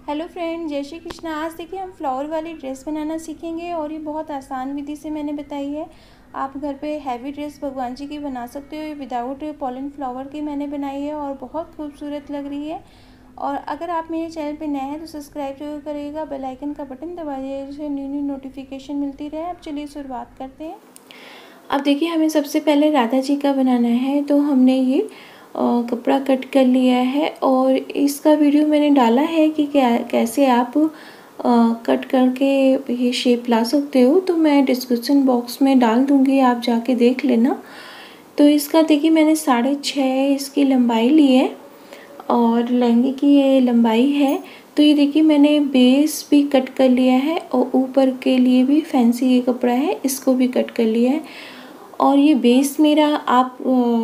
Hello friend, जय श्री कृष्ण। आज देखिए हम फ्लावर वाली ड्रेस बनाना सीखेंगे और ये बहुत आसान विधि से मैंने बताई है। आप घर पे हैवी ड्रेस भगवान जी की बना सकते हो। ये विदाउट पॉलिन फ्लावर की मैंने बनाई है और बहुत खूबसूरत लग रही है। और अगर आप मेरे चैनल पे नए हैं तो सब्सक्राइब जरूर करिएगा, बेल आइकन का बटन दबाइए जिससे न्यू न्यू नोटिफिकेशन मिलती रहे। अब चलिए शुरुआत करते हैं। अब देखिए हमें सबसे पहले राधा जी का बनाना है, तो हमने ये कपड़ा कट कर लिया है और इसका वीडियो मैंने डाला है कि कैसे आप कट करके ये शेप ला सकते हो, तो मैं डिस्क्रिप्शन बॉक्स में डाल दूँगी, आप जाके देख लेना। तो इसका देखिए मैंने 6.5 इसकी लंबाई ली है और लहंगे की ये लंबाई है। तो ये देखिए मैंने बेस भी कट कर लिया है और ऊपर के लिए भी फैंसी ये कपड़ा है, इसको भी कट कर लिया है। और ये बेस मेरा आप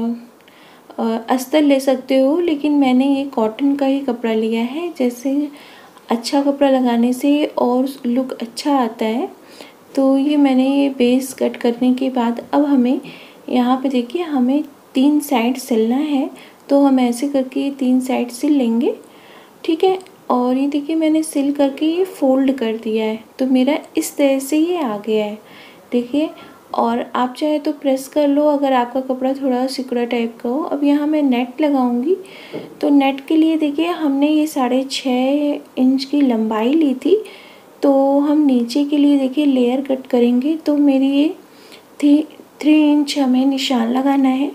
अस्तर ले सकते हो, लेकिन मैंने ये कॉटन का ही कपड़ा लिया है। जैसे अच्छा कपड़ा लगाने से और लुक अच्छा आता है। तो ये मैंने ये बेस कट करने के बाद अब हमें यहाँ पे देखिए हमें 3 साइड सिलना है, तो हम ऐसे करके ये 3 साइड सिल लेंगे, ठीक है। और ये देखिए मैंने सिल करके ये फोल्ड कर दिया है, तो मेरा इस तरह से ये आ गया है, देखिए। और आप चाहे तो प्रेस कर लो अगर आपका कपड़ा थोड़ा सिकुड़ा टाइप का हो। अब यहाँ मैं नेट लगाऊंगी, तो नेट के लिए देखिए हमने ये 6.5 इंच की लंबाई ली थी। तो हम नीचे के लिए देखिए लेयर कट करेंगे, तो मेरी ये 3 इंच हमें निशान लगाना है।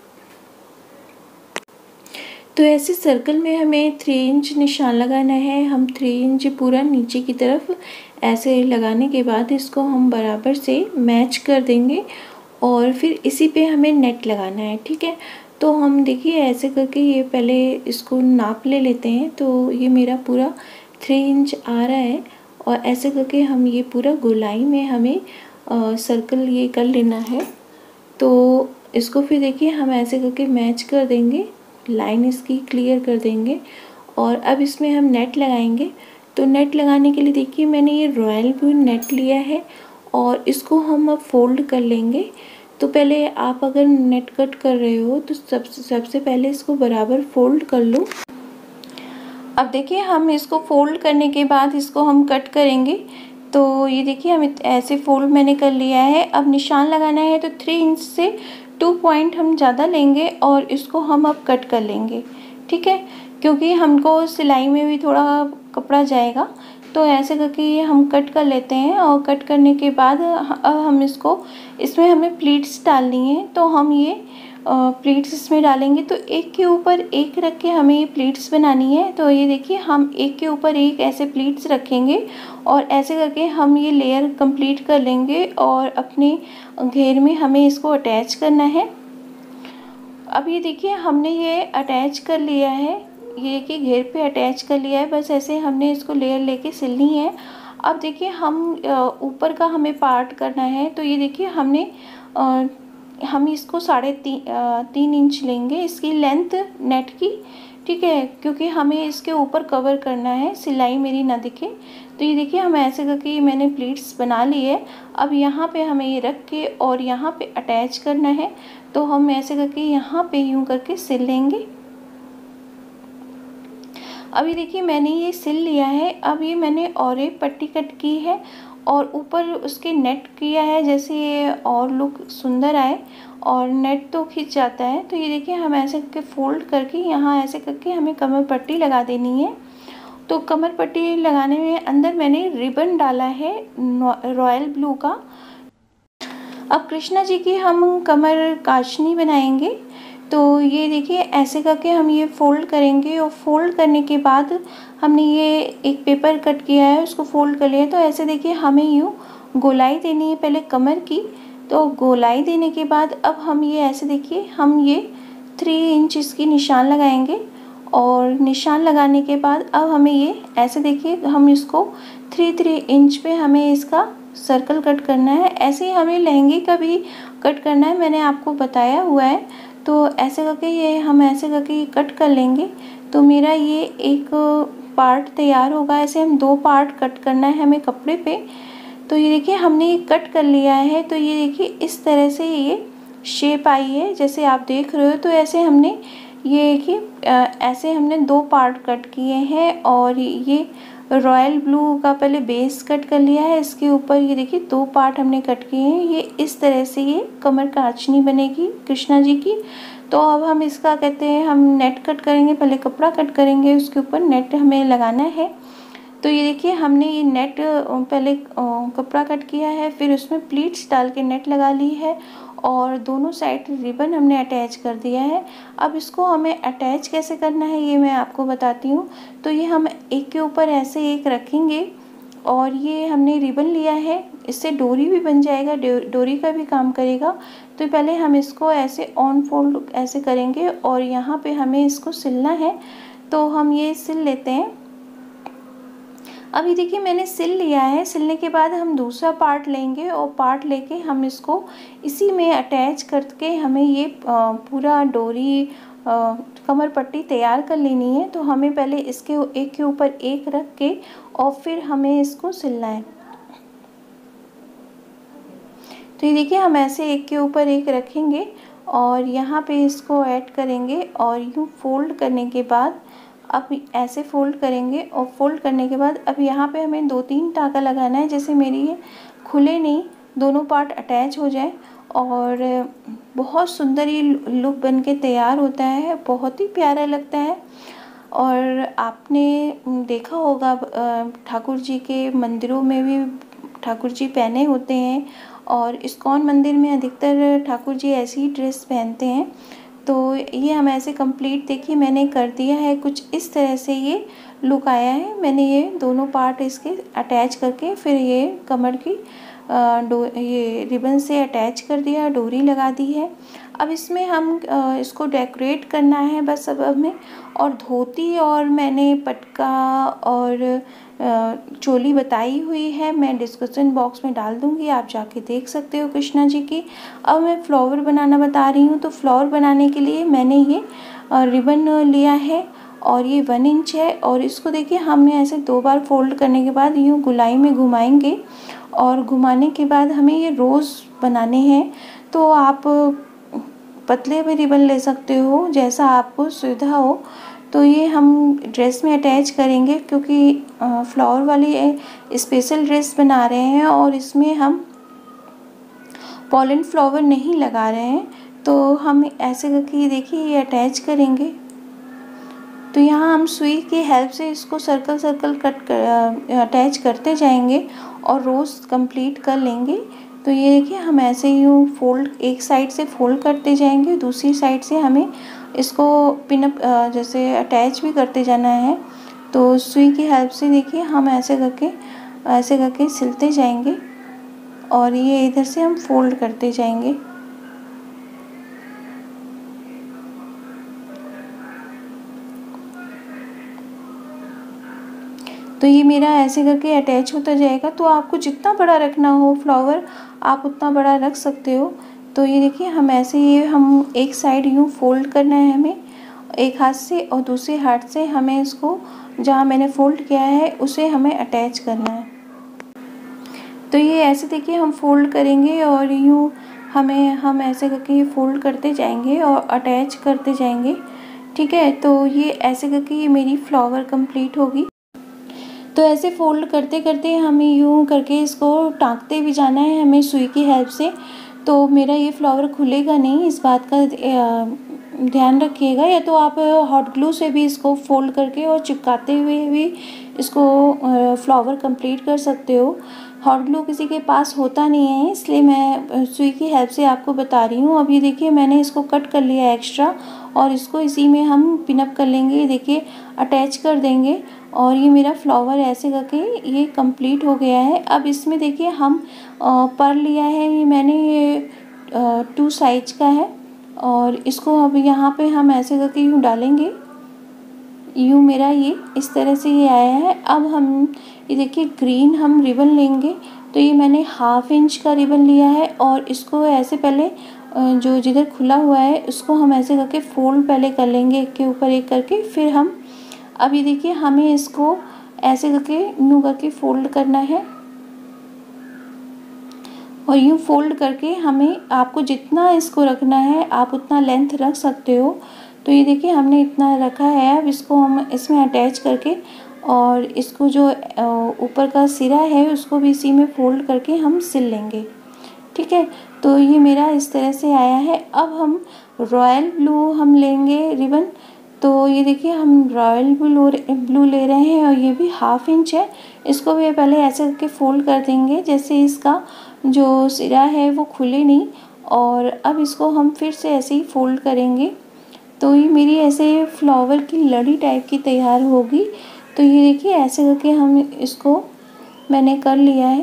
तो ऐसे सर्कल में हमें 3 इंच निशान लगाना है। हम 3 इंच पूरा नीचे की तरफ ऐसे लगाने के बाद इसको हम बराबर से मैच कर देंगे और फिर इसी पे हमें नेट लगाना है, ठीक है। तो हम देखिए ऐसे करके ये पहले इसको नाप ले लेते हैं। तो ये मेरा पूरा 3 इंच आ रहा है और ऐसे करके हम ये पूरा गोलाई में हमें सर्कल ये कर लेना है। तो इसको फिर देखिए हम ऐसे करके मैच कर देंगे, लाइन इसकी क्लियर कर देंगे और अब इसमें हम नेट लगाएंगे। तो नेट लगाने के लिए देखिए मैंने ये रॉयल ब्लू नेट लिया है और इसको हम अब फोल्ड कर लेंगे। तो पहले आप अगर नेट कट कर रहे हो तो सबसे पहले इसको बराबर फोल्ड कर लो। अब देखिए हम इसको फोल्ड करने के बाद इसको हम कट करेंगे। तो ये देखिए हम ऐसे फोल्ड मैंने कर लिया है। अब निशान लगाना है, तो 3 इंच से 2 पॉइंट हम ज़्यादा लेंगे और इसको हम अब कट कर लेंगे, ठीक है। क्योंकि हमको सिलाई में भी थोड़ा कपड़ा जाएगा, तो ऐसे करके ये हम कट कर लेते हैं। और कट करने के बाद अब हम इसमें हमें प्लीट्स डालनी है, तो हम ये प्लीट्स इसमें डालेंगे। तो एक के ऊपर एक रख के हमें ये प्लीट्स बनानी है। तो ये देखिए हम एक के ऊपर एक ऐसे प्लीट्स रखेंगे और ऐसे करके हम ये लेयर कंप्लीट कर लेंगे और अपने घेर में हमें इसको अटैच करना है। अब ये देखिए हमने ये अटैच कर लिया है, ये कि घेर पे अटैच कर लिया है। बस ऐसे हमने इसको लेयर लेके सिलनी है। अब देखिए हम ऊपर का हमें पार्ट करना है। तो ये देखिए हम इसको 3.5 इंच लेंगे इसकी लेंथ नेट की, ठीक है। क्योंकि हमें इसके ऊपर कवर करना है, सिलाई मेरी ना दिखे। तो ये देखिए हम ऐसे करके मैंने प्लीट्स बना ली है। अब यहाँ पे हमें ये रख के और यहाँ पे अटैच करना है। तो हम ऐसे करके यहाँ पे यूँ करके सिल लेंगे। अभी देखिए मैंने ये सिल लिया है। अब ये मैंने और एक पट्टी कट की है और ऊपर उसके नेट किया है, जैसे ये और लुक सुंदर आए और नेट तो खिंच जाता है। तो ये देखिए हम ऐसे करके फोल्ड करके यहाँ ऐसे करके हमें कमर पट्टी लगा देनी है। तो कमर पट्टी लगाने में अंदर मैंने रिबन डाला है रॉयल ब्लू का। अब कृष्णा जी की हम कमर काशनी बनाएंगे। तो ये देखिए ऐसे करके हम ये फोल्ड करेंगे और फोल्ड करने के बाद हमने ये एक पेपर कट किया है, उसको फोल्ड कर लिया। तो ऐसे देखिए हमें यूँ गोलाई देनी है पहले कमर की। तो गोलाई देने के बाद अब हम ये ऐसे देखिए हम ये 3 इंच इसकी निशान लगाएंगे और निशान लगाने के बाद अब हमें ये ऐसे देखिए हम इसको 3 इंच पे हमें इसका सर्कल कट करना है। ऐसे ही हमें लहंगे का भी कट करना है, मैंने आपको बताया हुआ है। तो ऐसे करके ये हम ऐसे करके ये कट कर लेंगे। तो मेरा ये एक पार्ट तैयार होगा। ऐसे हम 2 पार्ट कट करना है हमें कपड़े पे। तो ये देखिए हमने ये कट कर लिया है। तो ये देखिए इस तरह से ये शेप आई है जैसे आप देख रहे हो। तो ऐसे हमने ये देखिए ऐसे हमने 2 पार्ट कट किए हैं और ये रॉयल ब्लू का पहले बेस कट कर लिया है। इसके ऊपर ये देखिए 2 पार्ट हमने कट किए हैं। ये इस तरह से ये कमर कांचनी बनेगी कृष्णा जी की। तो अब हम इसका कहते हैं हम नेट कट करेंगे, पहले कपड़ा कट करेंगे, उसके ऊपर नेट हमें लगाना है। तो ये देखिए हमने ये नेट पहले कपड़ा कट किया है, फिर उसमें प्लीट्स डाल के नेट लगा ली है और दोनों साइड रिबन हमने अटैच कर दिया है। अब इसको हमें अटैच कैसे करना है ये मैं आपको बताती हूँ। तो ये हम एक के ऊपर ऐसे एक रखेंगे और ये हमने रिबन लिया है, इससे डोरी भी बन जाएगा, डोरी का भी काम करेगा। तो पहले हम इसको ऐसे ऑन फोल्ड ऐसे करेंगे और यहाँ पे हमें इसको सिलना है। तो हम ये सिल लेते हैं। अभी देखिए मैंने सिल लिया है। सिलने के बाद हम दूसरा पार्ट लेंगे और पार्ट लेके हम इसको इसी में अटैच करके हमें ये पूरा डोरी कमर पट्टी तैयार कर लेनी है। तो हमें पहले इसके एक के ऊपर एक रख के और फिर हमें इसको सिलना है। तो ये देखिए हम ऐसे एक के ऊपर एक रखेंगे और यहाँ पे इसको ऐड करेंगे और यूँ फोल्ड करने के बाद अब ऐसे फोल्ड करेंगे और फोल्ड करने के बाद अब यहाँ पे हमें 2-3 टाँका लगाना है, जैसे मेरी ये खुले नहीं, दोनों पार्ट अटैच हो जाए और बहुत सुंदर ये लुक बन के तैयार होता है, बहुत ही प्यारा लगता है। और आपने देखा होगा ठाकुर जी के मंदिरों में भी ठाकुर जी पहने होते हैं और इस्कॉन मंदिर में अधिकतर ठाकुर जी ऐसी ही ड्रेस पहनते हैं। तो ये हम ऐसे कंप्लीट देखिए मैंने कर दिया है, कुछ इस तरह से ये लुक आया है। मैंने ये दोनों पार्ट इसके अटैच करके फिर ये कमर की ये रिबन से अटैच कर दिया, डोरी लगा दी है। अब इसमें हम इसको डेकोरेट करना है बस अब हमें। और धोती और मैंने पटका और चोली बताई हुई है, मैं डिस्क्रिप्शन बॉक्स में डाल दूँगी, आप जाके देख सकते हो कृष्णा जी की। अब मैं फ्लावर बनाना बता रही हूँ। तो फ्लावर बनाने के लिए मैंने ये रिबन लिया है और ये 1 इंच है और इसको देखिए हमें ऐसे 2 बार फोल्ड करने के बाद यूँ गोलाई में घुमाएंगे और घुमाने के बाद हमें ये रोज़ बनाने हैं। तो आप पतले भी रिबन ले सकते हो, जैसा आपको सुविधा हो। तो ये हम ड्रेस में अटैच करेंगे क्योंकि फ्लावर वाली स्पेशल ड्रेस बना रहे हैं और इसमें हम पॉलिन फ्लावर नहीं लगा रहे हैं। तो हम ऐसे करके देखिए ये अटैच करेंगे। तो यहाँ हम सुई की हेल्प से इसको सर्कल सर्कल कट कर अटैच करते जाएंगे और रोज़ कंप्लीट कर लेंगे। तो ये देखिए हम ऐसे यूँ फोल्ड एक साइड से फोल्ड करते जाएंगे, दूसरी साइड से हमें इसको पिनअप जैसे अटैच भी करते जाना है। तो सुई की हेल्प से देखिए हम ऐसे करके सिलते जाएंगे और ये इधर से हम फोल्ड करते जाएंगे। तो ये मेरा ऐसे करके अटैच होता जाएगा। तो आपको जितना बड़ा रखना हो फ्लावर आप उतना बड़ा रख सकते हो। तो ये देखिए हम ऐसे ये हम एक साइड यूँ फोल्ड करना है हमें एक हाथ से और दूसरे हाथ से हमें इसको जहाँ मैंने फोल्ड किया है उसे हमें अटैच करना है। तो ये ऐसे देखिए हम फोल्ड करेंगे और यूँ हम ऐसे करके ये फोल्ड करते जाएंगे और अटैच करते जाएंगे। ठीक है, तो ये ऐसे करके ये मेरी फ्लावर कंप्लीट होगी। तो ऐसे फोल्ड करते करते हमें यूँ करके इसको टाँकते भी जाना है हमें सुई की हेल्प से। तो मेरा ये फ्लावर खुलेगा नहीं, इस बात का ध्यान रखिएगा। या तो आप हॉट ग्लू से भी इसको फोल्ड करके और चिपकाते हुए भी इसको फ्लावर कंप्लीट कर सकते हो। हॉट ग्लू किसी के पास होता नहीं है, इसलिए मैं सुई की हेल्प से आपको बता रही हूँ। अब ये देखिए मैंने इसको कट कर लिया एक्स्ट्रा और इसको इसी में हम पिनअप कर लेंगे, देखिए अटैच कर देंगे और ये मेरा फ्लावर ऐसे करके ये कंप्लीट हो गया है। अब इसमें देखिए हम पर्ल लिया है, ये मैंने ये 2 साइज का है और इसको अब यहाँ पे हम ऐसे करके यूँ डालेंगे। यूँ मेरा ये इस तरह से ये आया है। अब हम ये देखिए ग्रीन हम रिबन लेंगे। तो ये मैंने 1/2 इंच का रिबन लिया है और इसको ऐसे पहले जो जिधर खुला हुआ है उसको हम ऐसे करके फोल्ड पहले कर लेंगे एक के ऊपर एक करके। फिर हम अब ये देखिए हमें इसको ऐसे करके यूँ करके फोल्ड करना है और यूँ फोल्ड करके हमें आपको जितना इसको रखना है आप उतना लेंथ रख सकते हो। तो तो ये देखिए हमने इतना रखा है। अब इसको हम इसमें अटैच करके और इसको जो ऊपर का सिरा है उसको भी इसी में फोल्ड करके हम सिल लेंगे। ठीक है, तो ये मेरा इस तरह से आया है। अब हम रॉयल ब्लू हम लेंगे रिबन। तो ये देखिए हम रॉयल ब्लू ले रहे हैं और ये भी 1/2 इंच है। इसको भी पहले ऐसे करके फोल्ड कर देंगे जैसे इसका जो सिरा है वो खुले नहीं। और अब इसको हम फिर से ऐसे ही फोल्ड करेंगे। तो ये मेरी ऐसे फ्लावर की लड़ी टाइप की तैयार होगी। तो ये देखिए ऐसे करके हम इसको मैंने कर लिया है।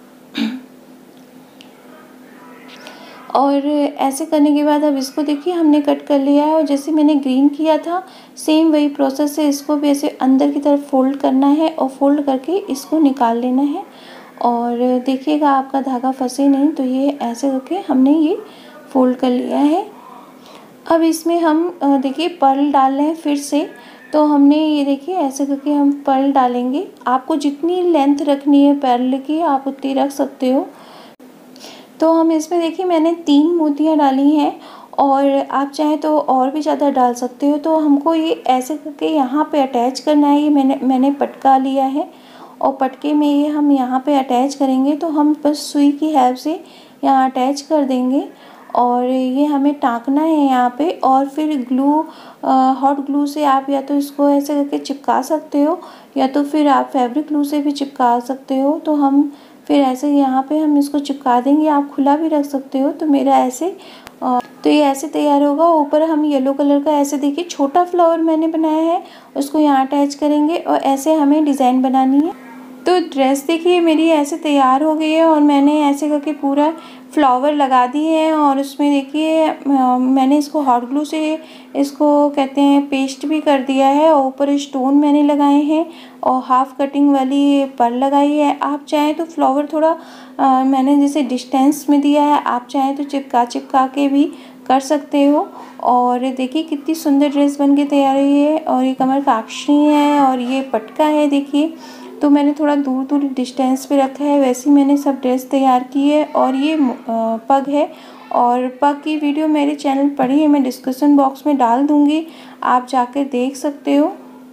और ऐसे करने के बाद अब इसको देखिए हमने कट कर लिया है। और जैसे मैंने ग्रीन किया था सेम वही प्रोसेस है, इसको भी ऐसे अंदर की तरफ फोल्ड करना है और फोल्ड करके इसको निकाल लेना है। और देखिएगा आपका धागा फंसे नहीं। तो ये ऐसे करके हमने ये फोल्ड कर लिया है। अब इसमें हम देखिए पर्ल डाल रहे हैं फिर से। तो हमने ये देखिए ऐसे करके हम पर्ल डालेंगे। आपको जितनी लेंथ रखनी है पर्ल की आप उतनी रख सकते हो। तो हम इसमें देखिए मैंने 3 मोतियाँ डाली हैं और आप चाहें तो और भी ज़्यादा डाल सकते हो। तो हमको ये ऐसे करके यहाँ पे अटैच करना है। ये मैंने पटका लिया है और पटके में ये हम यहाँ पे अटैच करेंगे। तो हम बस सुई की हेल्प से यहाँ अटैच कर देंगे और ये हमें टाँकना है यहाँ पे। और फिर हॉट ग्लू से आप या तो इसको ऐसे करके चिपका सकते हो या तो फिर आप फैब्रिक ग्लू से भी चिपका सकते हो। तो हम फिर ऐसे यहाँ पे हम इसको चिपका देंगे। आप खुला भी रख सकते हो। तो मेरा ऐसे तो ये ऐसे तैयार होगा। ऊपर हम येलो कलर का ऐसे देखिए छोटा फ्लावर मैंने बनाया है, उसको यहाँ अटैच करेंगे और ऐसे हमें डिज़ाइन बनानी है। तो ड्रेस देखिए मेरी ऐसे तैयार हो गई है और मैंने ऐसे करके पूरा फ्लावर लगा दिए हैं। और उसमें देखिए मैंने इसको हॉट ग्लू से इसको कहते हैं पेस्ट भी कर दिया है और ऊपर स्टोन मैंने लगाए हैं और हाफ कटिंग वाली पर्ल लगाई है। आप चाहें तो फ्लावर थोड़ा मैंने जैसे डिस्टेंस में दिया है, आप चाहें तो चिपका के भी कर सकते हो। और देखिए कितनी सुंदर ड्रेस बन के तैयार हुई है। और ये कमर काक्षी है और ये पटका है देखिए। तो मैंने थोड़ा दूर डिस्टेंस पे रखा है, वैसे ही मैंने सब ड्रेस तैयार की है। और ये पग है और पग की वीडियो मेरे चैनल पर ही है, मैं डिस्क्रिप्शन बॉक्स में डाल दूँगी, आप जाकर देख सकते हो।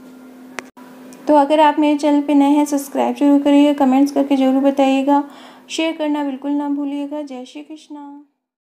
तो अगर आप मेरे चैनल पे नए हैं सब्सक्राइब जरूर करिएगा, कमेंट्स करके ज़रूर बताइएगा, शेयर करना बिल्कुल ना भूलिएगा। जय श्री कृष्णा।